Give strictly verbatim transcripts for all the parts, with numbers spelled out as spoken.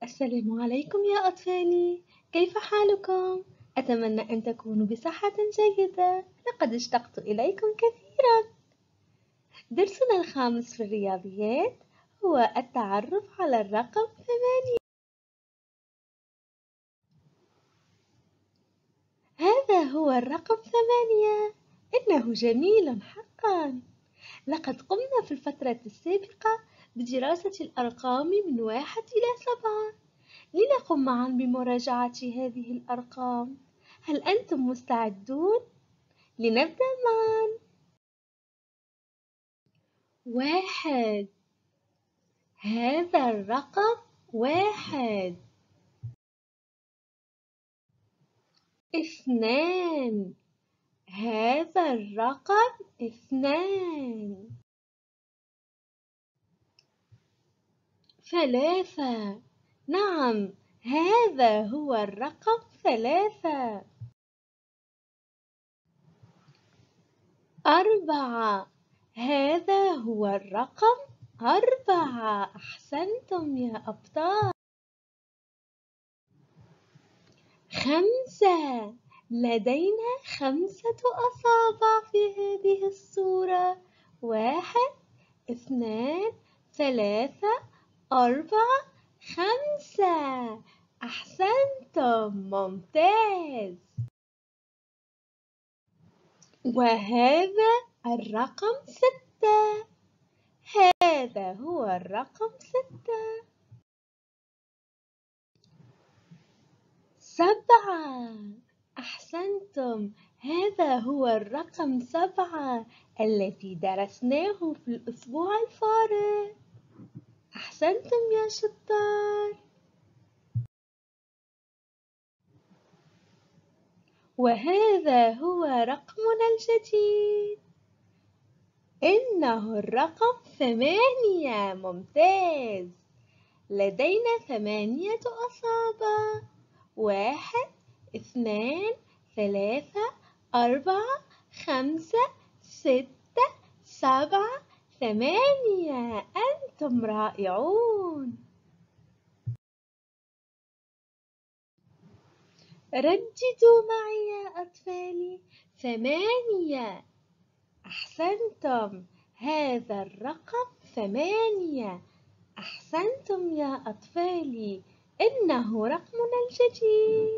السلام عليكم يا أطفالي، كيف حالكم؟ أتمنى أن تكونوا بصحة جيدة، لقد اشتقت إليكم كثيرا. درسنا الخامس في الرياضيات هو التعرف على الرقم ثمانية. هذا هو الرقم ثمانية، إنه جميل حقا. لقد قمنا في الفترة السابقة بدراسة الأرقام من واحد إلى سبعة. لنقم معا بمراجعة هذه الأرقام. هل أنتم مستعدون؟ لنبدأ معا. واحد، هذا الرقم واحد. اثنان، هذا الرقم اثنان. ثلاثة، نعم، هذا هو الرقم ثلاثة. أربعة، هذا هو الرقم أربعة. أحسنتم يا أبطال. خمسة، لدينا خمسة أصابع في هذه الصورة. واحد، اثنان، ثلاثة، أربعة، خمسة. أحسنتم، ممتاز. وهذا الرقم ستة. هذا هو الرقم ستة. سبعة، أحسنتم، هذا هو الرقم سبعة الذي درسناه في الأسبوع الفارط. أحسنتم يا شطار. وهذا هو رقمنا الجديد، إنه الرقم ثمانية. ممتاز، لدينا ثمانية أصابع. واحد، اثنان، ثلاثة، أربعة، خمسة، ستة، سبعة، ثمانية. أنتم رائعون. رددوا معي يا أطفالي. ثمانية. أحسنتم، هذا الرقم ثمانية. أحسنتم يا أطفالي، إنه رقمنا الجديد.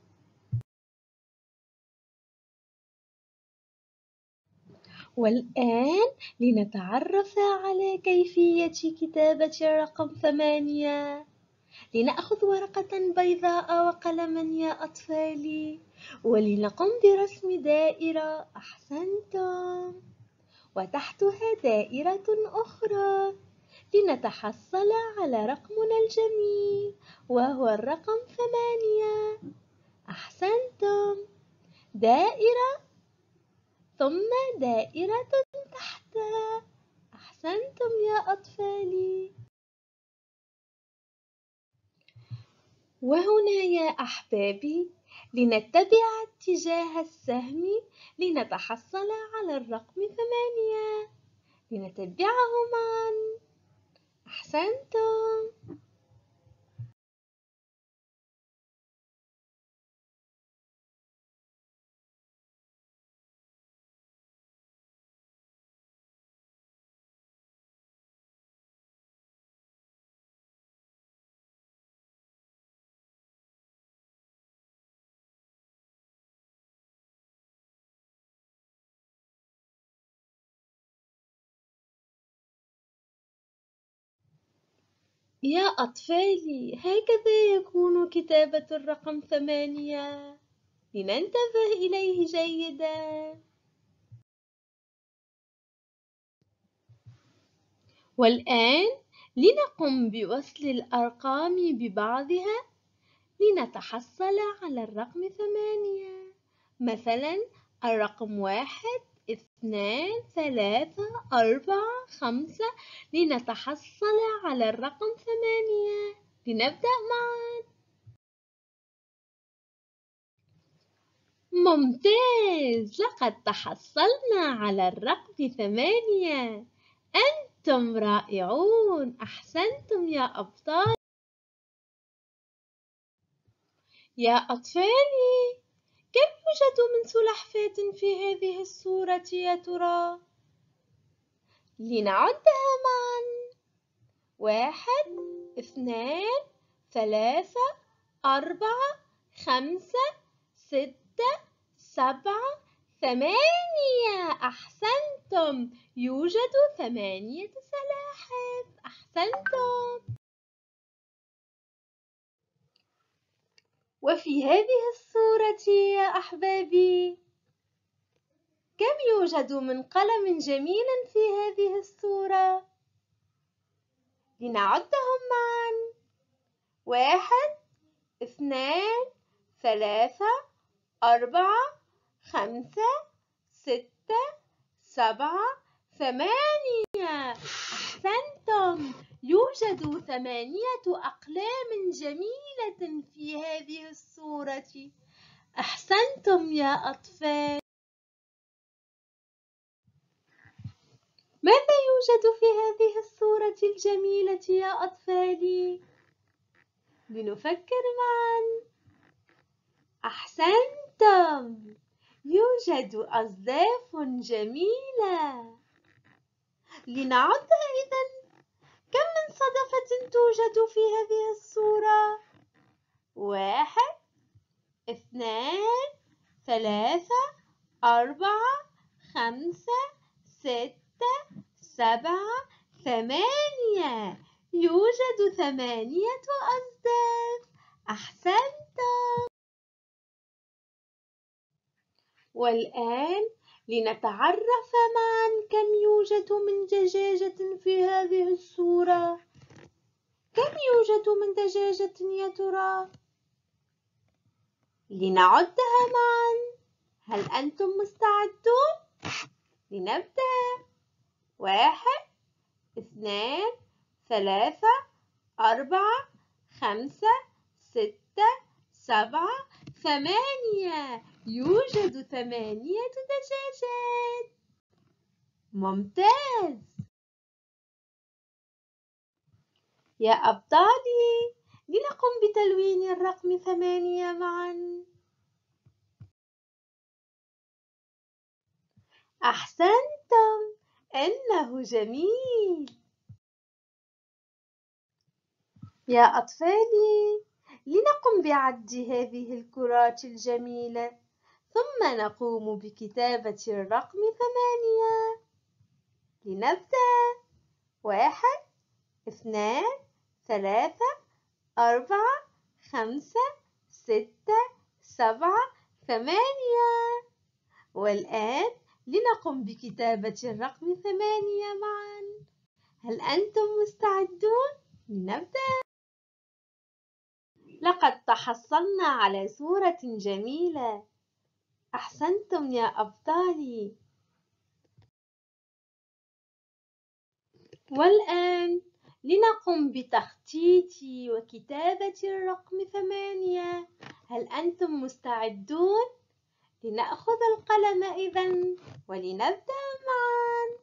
والآن لنتعرف على كيفية كتابة الرقم ثمانية. لنأخذ ورقة بيضاء وقلما يا أطفالي، ولنقم برسم دائرة. أحسنتم. وتحتها دائرة أخرى لنتحصل على رقمنا الجميل، وهو الرقم ثمانية. أحسنتم. دائرة ثم دائرة تحتها. أحسنتم يا أطفالي. وهنا يا أحبابي لنتبع اتجاه السهم لنتحصل على الرقم ثمانية. لنتبعه معا. أحسنتم. يا أطفالي، هكذا يكون كتابة الرقم ثمانية. لننتبه إليه جيدا. والآن لنقم بوصل الأرقام ببعضها لنتحصل على الرقم ثمانية. مثلا الرقم واحد، اثنان، ثلاثة، أربعة، خمسة، لنتحصل على الرقم ثمانية. لنبدأ معا. ممتاز، لقد تحصلنا على الرقم ثمانية. أنتم رائعون. أحسنتم يا أبطال. يا أطفالي، كم يوجد من سلحفاة في هذه الصورة يا ترى؟ لنعدها معا. واحد، اثنان، ثلاثة، أربعة، خمسة، ستة، سبعة، ثمانية. أحسنتم، يوجد ثمانية سلاحف. أحسنتم. وفي هذه الصورة يا أحبابي، كم يوجد من قلم جميل في هذه الصورة؟ لنعدهم معا. واحد، اثنان، ثلاثة، أربعة، خمسة، ستة، سبعة، ثمانية. أحسنتم، يوجد ثمانية أقلام جميلة في هذه الصورة. أحسنتم يا أطفال. ماذا يوجد في هذه الصورة الجميلة يا أطفالي؟ لنفكر معا. أحسنتم، يوجد أصداف جميلة. لنعدها إذن. كم من صدفة توجد في هذه الصورة؟ واحد، اثنان، ثلاثة، أربعة، خمسة، ستة، سبعة، ثمانية. يوجد ثمانية أصداف. أحسنتم. والآن لنتعرف معا كم يوجد من دجاجة في هذه الصورة. كم يوجد من دجاجة يا ترى؟ لنعدها معا. هل أنتم مستعدون؟ لنبدأ. واحد، اثنان، ثلاثة، أربعة، خمسة، ستة، سبعة، ثمانية. يوجد ثمانية دجاجات. ممتاز. يا أبطالي، لنقم بتلوين الرقم ثمانية معا. أحسنتم، إنه جميل. يا أطفالي، لنقم بعد هذه الكرات الجميلة، ثم نقوم بكتابة الرقم ثمانية. لنبدأ. واحد، اثنان، ثلاثة، أربعة، خمسة، ستة، سبعة، ثمانية. والآن لنقم بكتابة الرقم ثمانية معا. هل أنتم مستعدون؟ لنبدأ. لقد تحصلنا على صورة جميلة. أحسنتم يا أبطالي. والآن لنقم بتخطيط وكتابة الرقم ثمانية. هل أنتم مستعدون؟ لنأخذ القلم إذن ولنبدأ معا.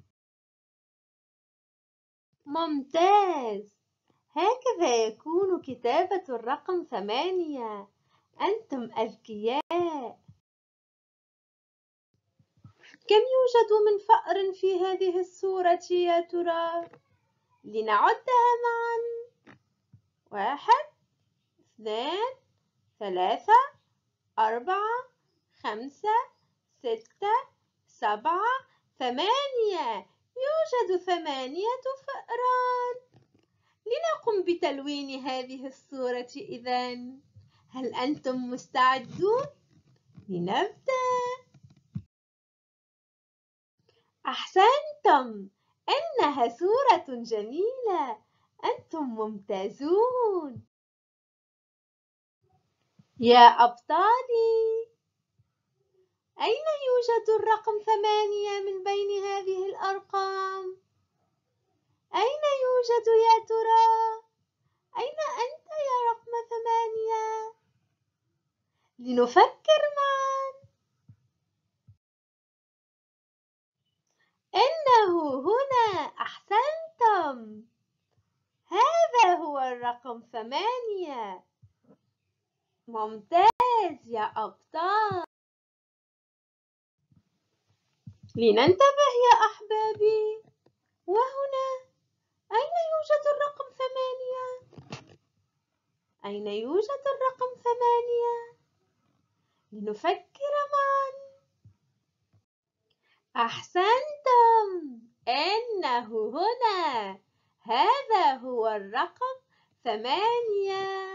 ممتاز، هكذا يكون كتابة الرقم ثمانية. أنتم أذكياء. كم يوجد من فأر في هذه الصورة يا ترى؟ لنعدها معا. واحد، اثنان، ثلاثة، أربعة، خمسة، ستة، سبعة، ثمانية. يوجد ثمانية فأران. لنقم بتلوين هذه الصورة إذن. هل أنتم مستعدون؟ لنبدأ. أحسنتم، إنها صورة جميلة. أنتم ممتازون. يا أبطالي، أين يوجد الرقم ثمانية من بين هذه الأرقام؟ أين يوجد يا ترى؟ أين أنت يا رقم ثمانية؟ لنفكر معا. إنه هنا. أحسنتم، هذا هو الرقم ثمانية. ممتاز يا أبطال. لننتبه يا أحبابي، وهنا أين يوجد الرقم ثمانية؟ أين يوجد الرقم ثمانية؟ لنفكر معا. أحسنتم، إنه هنا، هذا هو الرقم ثمانية.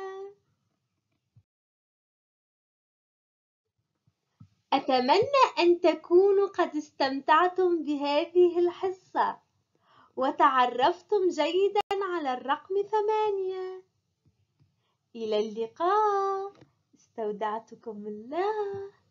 أتمنى أن تكونوا قد استمتعتم بهذه الحصة وتعرفتم جيداً على الرقم ثمانية. إلى اللقاء، استودعتكم الله.